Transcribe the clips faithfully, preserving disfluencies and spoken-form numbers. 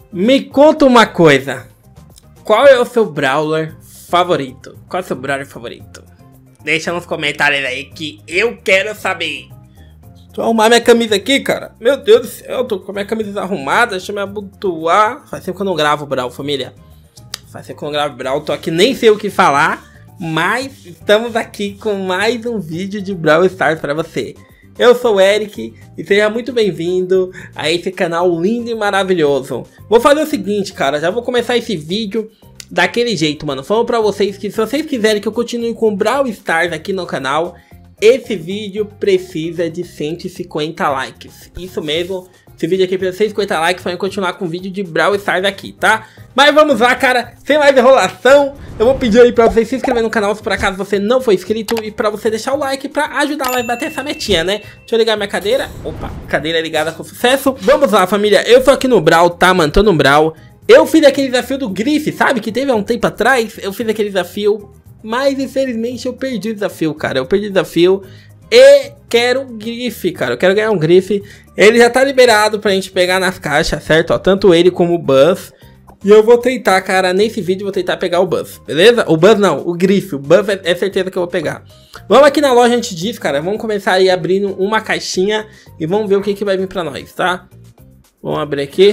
Me conta uma coisa. Qual é o seu brawler favorito? Qual é o seu brawler favorito? Deixa nos comentários aí que eu quero saber. Deixa eu arrumar minha camisa aqui, cara. Meu Deus do céu, eu tô com a minha camisa desarrumada. Deixa eu me abotoar. Faz tempo que eu não gravo Brawl, família. Faz tempo que eu não gravo Brawl. Tô aqui, nem sei o que falar. Mas estamos aqui com mais um vídeo de Brawl Stars pra você. Eu sou o Eric e seja muito bem-vindo a esse canal lindo e maravilhoso. Vou fazer o seguinte, cara, já vou começar esse vídeo daquele jeito, mano. Falando pra vocês que se vocês quiserem que eu continue com Brawl Stars aqui no canal, esse vídeo precisa de cento e cinquenta likes. Isso mesmo, esse vídeo aqui precisa de cento e cinquenta likes para eu continuar com o vídeo de Brawl Stars aqui, tá? Mas vamos lá, cara, sem mais enrolação, eu vou pedir aí pra você se inscrever no canal se por acaso você não for inscrito e pra você deixar o like pra ajudar a bater essa metinha, né? Deixa eu ligar minha cadeira. Opa, cadeira ligada com sucesso. Vamos lá, família, eu tô aqui no Brawl, tá, mano? Tô no Brawl. Eu fiz aquele desafio do Grife, sabe? Que teve há um tempo atrás. Eu fiz aquele desafio, mas infelizmente eu perdi o desafio, cara. Eu perdi o desafio e quero um Grife, cara. Eu quero ganhar um Grife. Ele já tá liberado pra gente pegar nas caixas, certo? Ó, tanto ele como o Buzz. E eu vou tentar, cara, nesse vídeo eu vou tentar pegar o Buzz, beleza? O Buzz não, o Grife. O Buzz é, é certeza que eu vou pegar. Vamos aqui na loja antes disso, cara. Vamos começar aí abrindo uma caixinha e vamos ver o que, que vai vir pra nós, tá? Vamos abrir aqui.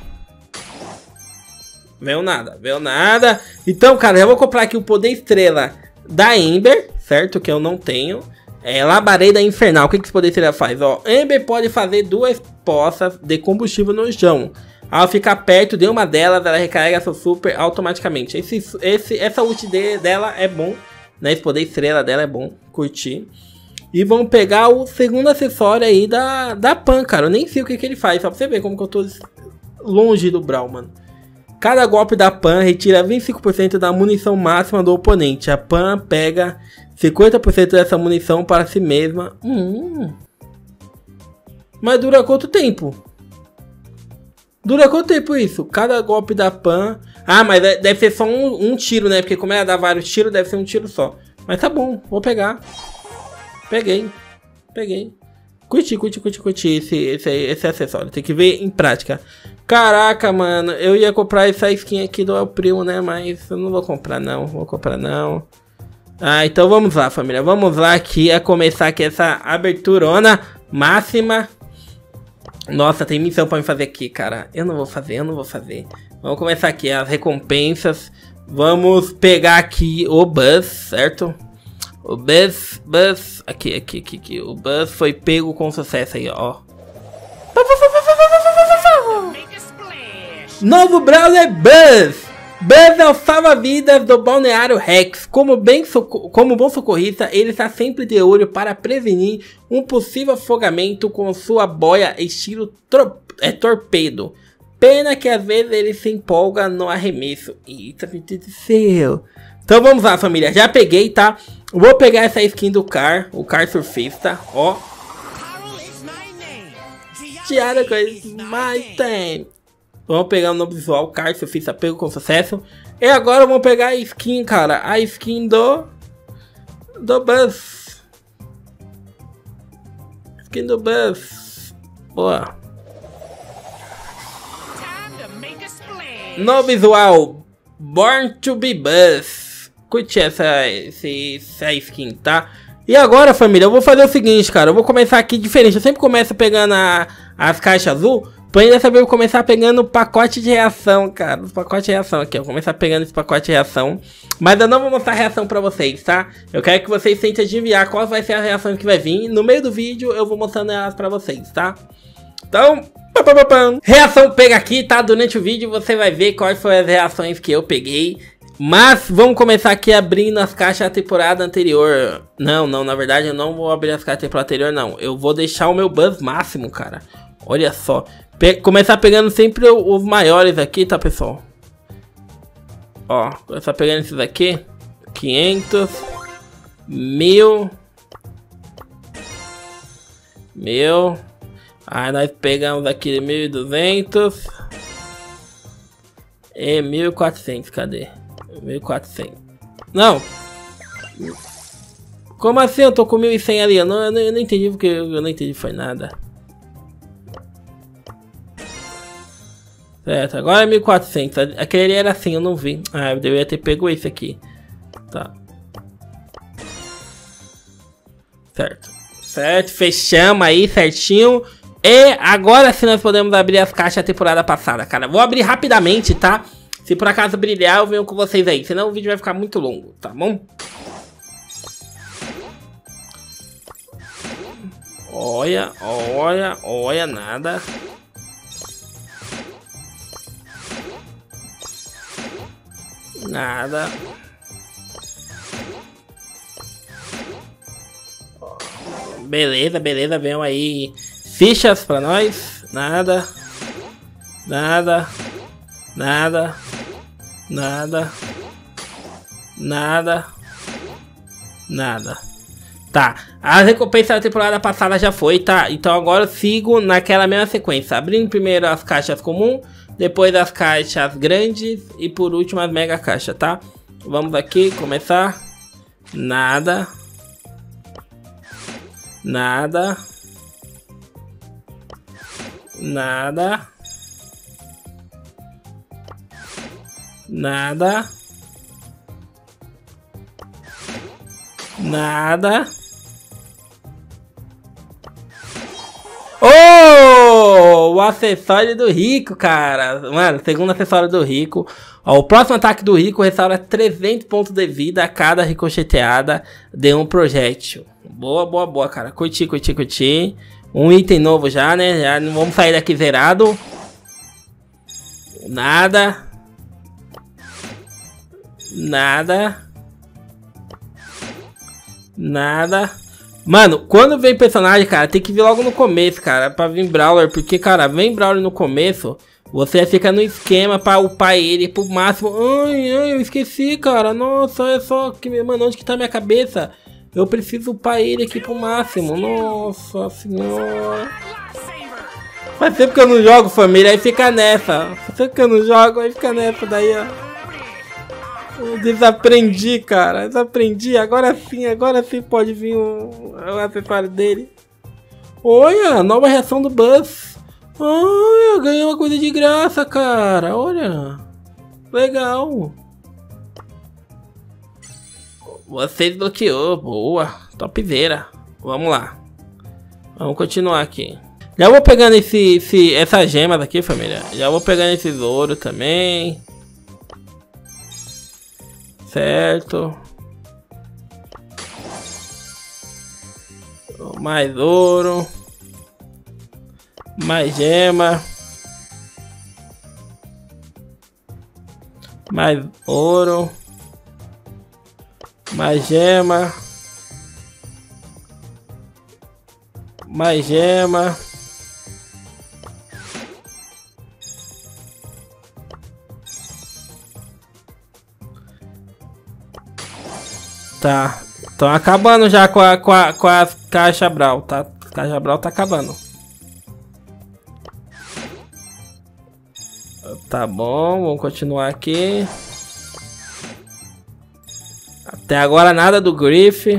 Veio nada, veio nada. Então, cara, eu vou comprar aqui o poder estrela da Ember, certo? Que eu não tenho. É, labareda infernal. O que, que esse poder estrela faz? Ó, Ember pode fazer duas poças de combustível no chão. Ao ficar perto de uma delas, ela recarrega seu super automaticamente. Esse, esse, essa ult de, dela é bom, né? Esse poder estrela dela é bom, curtir. E vamos pegar o segundo acessório aí da, da Pan, cara. Eu nem sei o que, que ele faz, só pra você ver como que eu tô longe do Brawl, mano. Cada golpe da Pan retira vinte e cinco por cento da munição máxima do oponente. A Pan pega cinquenta por cento dessa munição para si mesma. Hum. Mas dura quanto tempo? Dura quanto tempo isso? Cada golpe da Pan... Ah, mas deve ser só um, um tiro, né? Porque como ela dá vários tiros, deve ser um tiro só. Mas tá bom, vou pegar. Peguei. Peguei. Curti, curti, curti, curti esse, esse, esse acessório. Tem que ver em prática. Caraca, mano. Eu ia comprar essa skin aqui do El Primo, né? Mas eu não vou comprar, não. Vou comprar, não. Ah, então vamos lá, família. Vamos lá aqui a começar aqui essa aberturona máxima. Nossa, tem missão pra me fazer aqui, cara. Eu não vou fazer, eu não vou fazer. Vamos começar aqui as recompensas. Vamos pegar aqui o Buzz, certo? O Buzz, Buzz, aqui, aqui, aqui, aqui. O Buzz foi pego com sucesso aí, ó. Novo Brawler Buzz. Buzz é o salva-vidas do Balneário Rex. Como, bem como bom socorrista, ele está sempre de olho para prevenir um possível afogamento com sua boia estilo é, torpedo. Pena que às vezes ele se empolga no arremesso. Eita, meu Deus do céu. Então vamos lá, família. Já peguei, tá? Vou pegar essa skin do Car, o Car Surfista, ó. Tiara com mais tem. Vamos pegar o novo visual, Car Surfista pego com sucesso. E agora vamos pegar a skin, cara. A skin do... Do Buzz. Skin do Buzz. Boa. No visual, Born to be Buzz. Curti essa, esse, essa skin, tá? E agora, família, eu vou fazer o seguinte, cara. Eu vou começar aqui diferente. Eu sempre começo pegando a, as caixas azul. Porém, dessa vez eu vou começar pegando o pacote de reação, cara. O pacote de reação aqui, ó. Vou começar pegando esse pacote de reação. Mas eu não vou mostrar a reação pra vocês, tá? Eu quero que vocês tentem adivinhar qual vai ser a reação que vai vir. No meio do vídeo eu vou mostrando elas pra vocês, tá? Então... Pam, pam, pam. Reação pega aqui, tá? Durante o vídeo você vai ver quais foram as reações que eu peguei. Mas vamos começar aqui abrindo as caixas da temporada anterior. Não, não, na verdade eu não vou abrir as caixas da temporada anterior, não. Eu vou deixar o meu Buzz máximo, cara. Olha só. Pe começar pegando sempre os maiores aqui, tá, pessoal? Ó, começar pegando esses aqui. quinhentos. Mil. Mil. Aí nós pegamos aqui mil e duzentos. E mil e quatrocentos, cadê? mil e quatrocentos. Não! Como assim eu tô com mil e cem ali? Eu não, eu não, eu não entendi porque eu não entendi foi nada. Certo, agora é mil e quatrocentos. Aquele era assim, eu não vi. Ah, eu deveria ter pego esse aqui. Tá. Certo. Certo, fechamos aí certinho. E agora sim nós podemos abrir as caixas da temporada passada, cara. Vou abrir rapidamente, tá? Se por acaso brilhar, eu venho com vocês aí. Senão o vídeo vai ficar muito longo, tá bom? Olha, olha, olha, nada. Nada. Beleza, beleza, venham aí fichas pra nós. Nada. Nada. Nada. Nada. Nada. Nada. Tá, a recompensa da temporada passada já foi, tá? Então agora eu sigo naquela mesma sequência. Abrindo primeiro as caixas comuns, depois as caixas grandes e por último as mega caixas, tá? Vamos aqui, começar. Nada. Nada. Nada. Nada. Nada. Oh! O acessório do Rico, cara. Mano, segundo acessório do Rico. Ó, o próximo ataque do Rico restaura trezentos pontos de vida a cada ricocheteada de um projétil. Boa, boa, boa, cara. Curti, curti, curti. Um item novo já, né? Já não vamos sair daqui zerado. Nada. Nada. Nada. Mano, quando vem personagem, cara, tem que vir logo no começo, cara, pra vir Brawler. Porque, cara, vem Brawler no começo, você fica no esquema pra upar ele pro máximo. Ai, ai, eu esqueci, cara. Nossa, olha só, que, mano, onde que tá minha cabeça? Eu preciso upar ele aqui pro máximo. Nossa senhora. Faz tempo que eu não jogo, família, aí fica nessa. Faz tempo que eu não jogo, aí fica nessa daí, ó. Eu desaprendi, cara. Desaprendi. Agora sim, agora sim pode vir o, o acessório dele. Olha, nova reação do Buzz. Olha, eu ganhei uma coisa de graça, cara. Olha. Legal. Você desbloqueou. Boa. Topzera. Vamos lá. Vamos continuar aqui. Já vou pegando esse, esse, essas gemas aqui, família. Já vou pegando esses ouro também. Certo. Mais ouro. Mais gema. Mais ouro. Mais gema. Mais gema. Tá, estão acabando já com a, com a, com a caixa Brawl, tá? A caixa Brawl tá acabando. Tá bom, vamos continuar aqui. Até agora nada do Griff.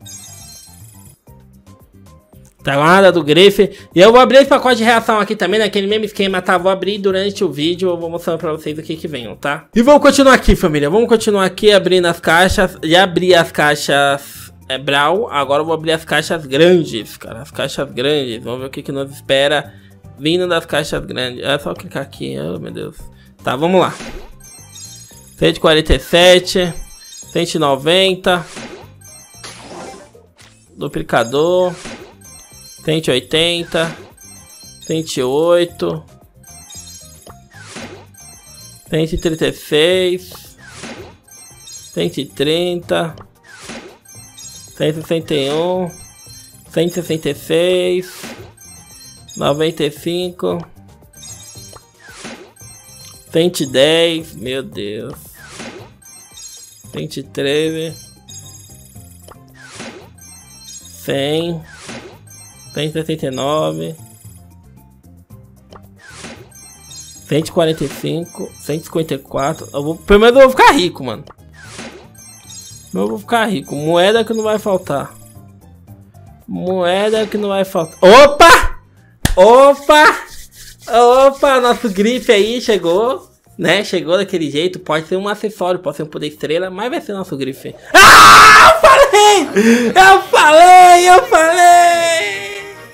Tá nada do Griff. E eu vou abrir esse pacote de reação aqui também, naquele mesmo esquema, tá? Vou abrir durante o vídeo, eu vou mostrando pra vocês o que que vem, tá? E vamos continuar aqui, família. Vamos continuar aqui abrindo as caixas. Já abri as caixas é, Brawl. Agora eu vou abrir as caixas grandes, cara. As caixas grandes. Vamos ver o que que nos espera vindo das caixas grandes. É só clicar aqui, oh meu Deus. Tá, vamos lá. cento e quarenta e sete. cento e noventa. Duplicador. cento e oitenta, cento e oito, cento e trinta e seis, cento e trinta, cento e sessenta e um, cento e sessenta e seis, noventa e cinco, cento e dez, meu Deus, cento e treze, cem, cento e sessenta e nove, cento e quarenta e cinco, cento e cinquenta e quatro. Eu vou, primeiro eu vou ficar rico, mano. Eu vou ficar rico. Moeda que não vai faltar. Moeda que não vai faltar. Opa! Opa! Opa, nosso grife aí chegou. Né? Chegou daquele jeito. Pode ser um acessório, pode ser um poder estrela, mas vai ser nosso grife. Ah! Eu falei! Eu falei! Eu falei!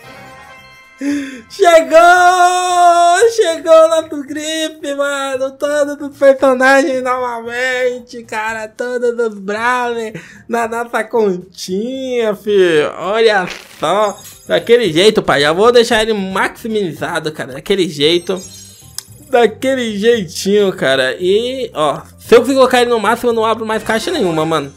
Chegou! Chegou nosso grife, mano! Todos os personagens novamente, cara! Todos os Brawler na nossa continha, filho! Olha só! Daquele jeito, pai! Já vou deixar ele maximizado, cara! Daquele jeito! Daquele jeitinho, cara! E, ó, se eu conseguir colocar ele no máximo, eu não abro mais caixa nenhuma, mano!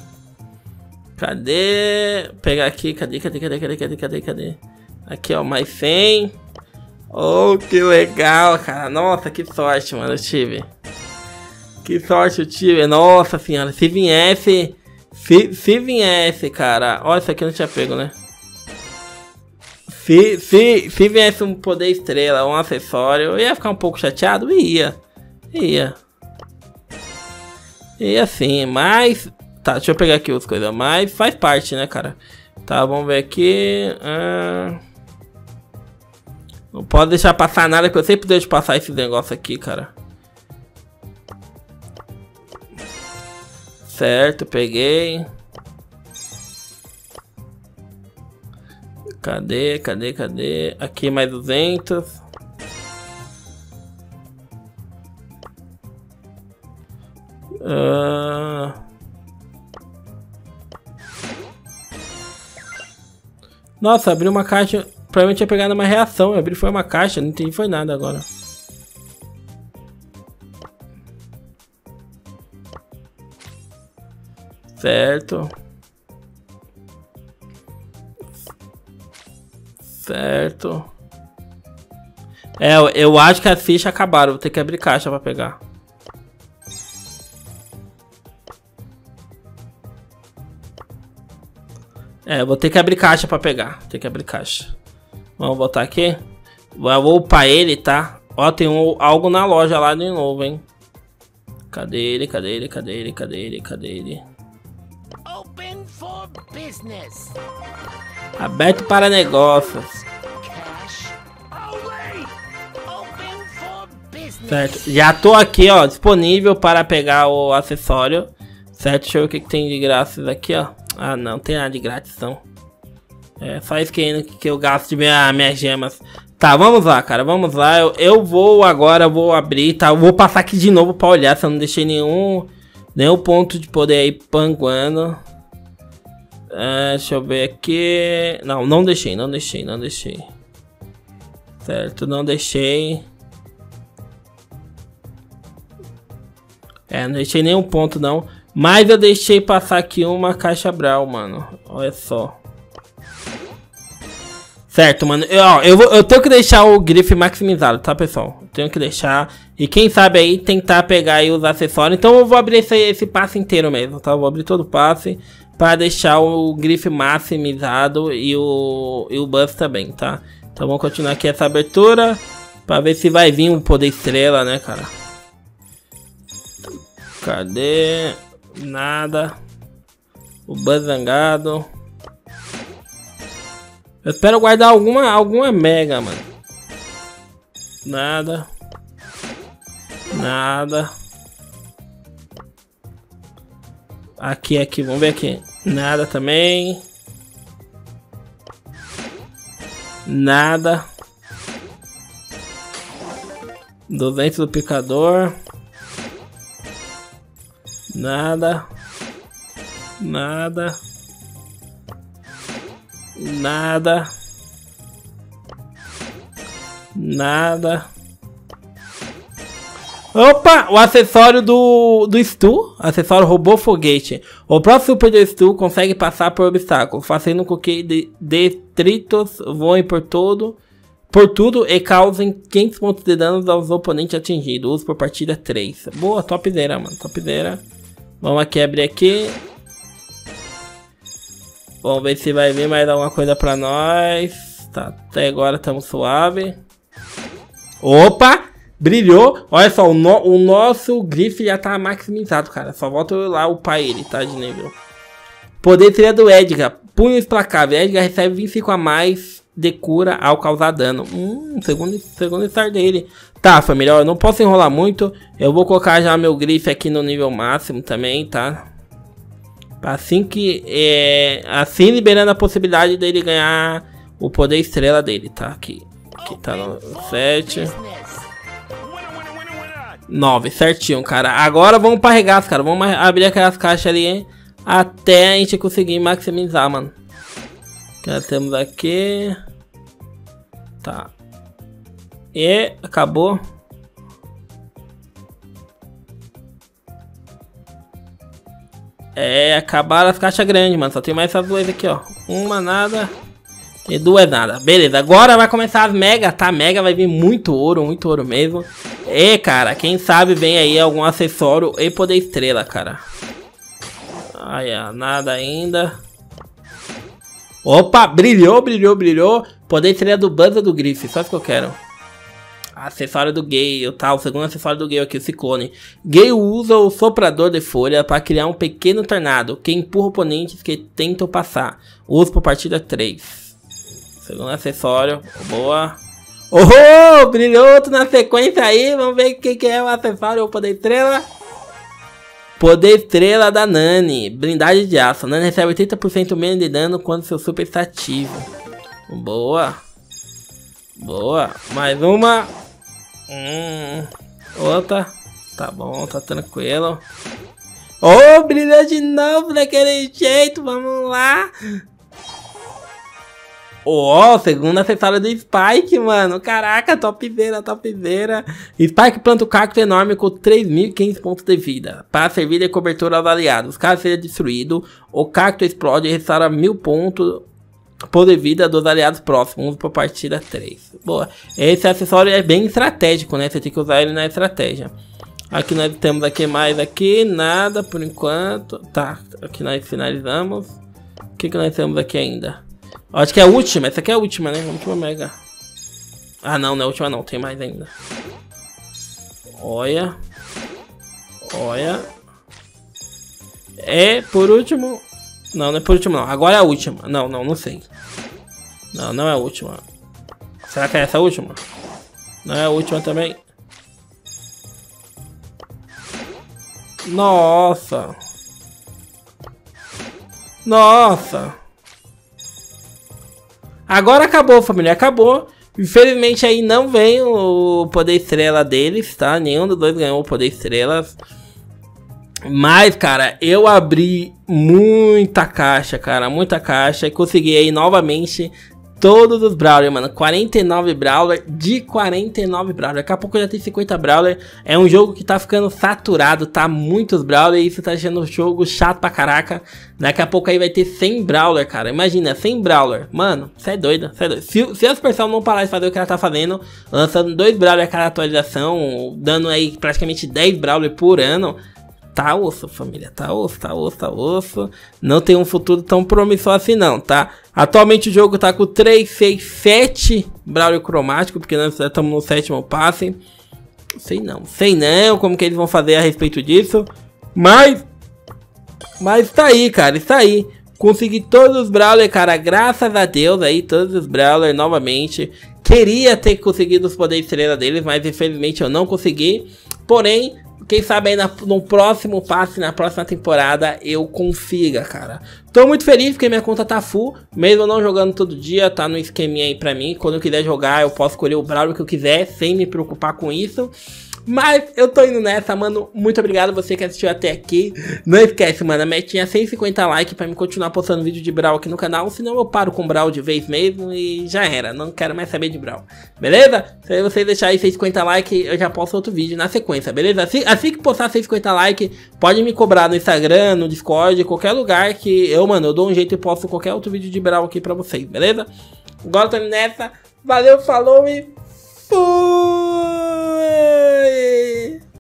Cadê? Pegar aqui, cadê, cadê, cadê, cadê, cadê, cadê, cadê? Aqui, ó, mais cem. Oh, que legal, cara. Nossa, que sorte, mano, eu tive. Que sorte eu tive. Nossa senhora, se viesse... Se, se viesse, cara... Olha, isso aqui eu não tinha pego, né? Se, se, se viesse um poder estrela, um acessório, eu ia ficar um pouco chateado? Ia. Ia. Ia sim, mas... Tá, deixa eu pegar aqui as coisas. Mas faz parte, né, cara? Tá, vamos ver aqui... Ah... Não pode deixar passar nada, que eu sempre deixo passar esse negócio aqui, cara. Certo, peguei. Cadê, cadê, cadê? Aqui mais duzentos. Uh... Nossa, abri uma caixa... Provavelmente ia pegar numa reação, eu abri foi uma caixa, não entendi foi nada agora. Certo. Certo. É, eu, eu acho que as fichas acabaram, vou ter que abrir caixa pra pegar. É, eu vou ter que abrir caixa pra pegar, vou ter que abrir caixa. Vamos botar aqui. Eu vou upar ele, tá? Ó, tem um, algo na loja lá de novo, hein? Cadê ele? Cadê ele? Cadê ele? Cadê ele? Cadê ele? Open for business. Aberto para negócios. Certo. Já tô aqui, ó, disponível para pegar o acessório. Certo? Deixa eu ver o que, que tem de grátis aqui, ó. Ah, não tem nada de grátis, não. É só skin que eu gasto de minha, minhas gemas. Tá, vamos lá, cara. Vamos lá. Eu, eu vou agora, vou abrir, tá? Eu vou passar aqui de novo pra olhar se eu não deixei nenhum, nenhum ponto de poder aí panguando. É, deixa eu ver aqui. Não, não deixei, não deixei, não deixei. Certo, não deixei. É, não deixei nenhum ponto, não. Mas eu deixei passar aqui uma caixa Brawl, mano. Olha só. Certo, mano. Eu, ó, eu, vou, eu tenho que deixar o grife maximizado, tá, pessoal? Eu tenho que deixar. E quem sabe aí tentar pegar aí os acessórios. Então eu vou abrir esse, esse passe inteiro mesmo, tá? Eu vou abrir todo o passe para deixar o grife maximizado e o, e o buff também, tá? Então vamos continuar aqui essa abertura para ver se vai vir um poder estrela, né, cara? Cadê? Nada. O Buzz zangado. Eu espero guardar alguma, alguma mega, mano. Nada. Nada. Aqui, aqui, vamos ver aqui. Nada também. Nada. duzentos do picador. Nada. Nada. Nada. Nada. Opa! O acessório do, do Stu. Acessório robô foguete. O próximo super do Stu consegue passar por obstáculos, fazendo com que de, detritos voem por todo, por tudo e causem quinhentos pontos de dano aos oponentes atingidos. Uso por partida três. Boa, topzera, mano. Topzera. Vamos aqui abrir aqui. Vamos ver se vai vir mais alguma coisa pra nós. Tá, até agora estamos suave. Opa! Brilhou. Olha só, o, no, o nosso grife já tá maximizado, cara. Só volta eu lá upar ele, tá? De nível. Poder seria do Edgar. Punho implacável. Edgar recebe vinte e cinco a mais de cura ao causar dano. Hum, segundo, segundo estar dele. Tá, família, ó, eu não posso enrolar muito. Eu vou colocar já meu grife aqui no nível máximo também, tá? Assim que... É, assim liberando a possibilidade dele ganhar o poder estrela dele, tá? Aqui, aqui tá no sete. nove, certinho, cara. Agora vamos para regaço, cara. Vamos abrir aquelas caixas ali, hein? Até a gente conseguir maximizar, mano. Que nós temos aqui. Tá. E acabou. É, acabaram as caixas grandes, mano. Só tem mais essas duas aqui, ó. Uma nada e duas nada. Beleza, agora vai começar as mega, tá? Mega vai vir muito ouro, muito ouro mesmo. E, cara, quem sabe vem aí algum acessório e poder estrela, cara. Aí, ó, nada ainda. Opa, brilhou, brilhou, brilhou. Poder estrela do Buzz ou do Griff, só isso que eu quero. Acessório do Gale, tá? O segundo acessório do Gale aqui, o Ciclone. Gale usa o soprador de folha para criar um pequeno tornado que empurra oponentes que tentam passar. Uso por partida três. Segundo acessório, boa. Oh, brilhou outro na sequência aí. Vamos ver o que, que é o acessório, o poder estrela. Poder estrela da Nani. Blindagem de aço. Nani recebe oitenta por cento menos de dano quando seu super está ativo. Boa. Boa. Mais uma. Hum, outra. Tá bom, tá tranquilo. Oh, brilhou de novo daquele jeito. Vamos lá. Ó, oh, segundo acessório do Spike, mano. Caraca, topzera, topzera. Spike planta o cacto enorme com três mil e quinhentos pontos de vida. Para servir de cobertura aos aliados. Caso seja destruído, o cacto explode e restaura mil pontos de vida dos aliados próximos. Para partida três. Boa. Esse acessório é bem estratégico, né? Você tem que usar ele na estratégia. Aqui nós temos aqui mais aqui. Nada por enquanto. Tá, aqui nós finalizamos. O que, que nós temos aqui ainda? Acho que é a última, essa aqui é a última, né? A última mega. Ah, não, não é a última não, tem mais ainda. Olha. Olha. É, por último. Não, não é por último não, agora é a última. Não, não, não sei. Não, não é a última. Será que é essa a última? Não é a última também? Nossa. Nossa. Agora acabou, família, acabou. Infelizmente aí não vem o poder estrela deles, tá? Nenhum dos dois ganhou o poder estrelas. Mas, cara, eu abri muita caixa, cara, muita caixa. E consegui aí novamente todos os Brawler, mano. quarenta e nove Brawler de quarenta e nove Brawler. Daqui a pouco já tem cinquenta Brawler. É um jogo que tá ficando saturado, tá? Muitos Brawler. E isso tá deixando o jogo chato pra caraca. Daqui a pouco aí vai ter cem Brawler, cara. Imagina, cem Brawler. Mano, você é doido, você é doido. Se, se a Supercell não parar de fazer o que ela tá fazendo, lançando dois Brawler a cada atualização, dando aí praticamente dez Brawler por ano, tá osso, família, tá osso, tá osso, tá osso. Não tem um futuro tão promissor assim não, tá? Atualmente o jogo tá com três, seis, sete Brawler cromático, porque nós estamos no sétimo passe. Sei não, sei não como que eles vão fazer a respeito disso. Mas, mas tá aí, cara, está aí. Consegui todos os Brawler, cara, graças a Deus aí, todos os Brawler novamente. Queria ter conseguido os poderes estrela deles, mas infelizmente eu não consegui. Porém, quem sabe aí na, no próximo passe, na próxima temporada, eu consiga, cara. Tô muito feliz porque minha conta tá full, mesmo não jogando todo dia, tá no esqueminha aí pra mim. Quando eu quiser jogar, eu posso escolher o Brawler que eu quiser, sem me preocupar com isso. Mas eu tô indo nessa, mano. Muito obrigado você que assistiu até aqui. Não esquece, mano, a metinha é cento e cinquenta likes pra me continuar postando vídeo de Brawl aqui no canal. Senão eu paro com Brawl de vez mesmo e já era. Não quero mais saber de Brawl. Beleza? Se vocês deixarem cento e cinquenta likes, eu já posto outro vídeo na sequência, beleza? Assim, assim que postar cento e cinquenta likes, pode me cobrar no Instagram, no Discord, qualquer lugar que eu, mano, eu dou um jeito e posto qualquer outro vídeo de Brawl aqui pra vocês, beleza? Agora tô indo nessa. Valeu, falou e fui!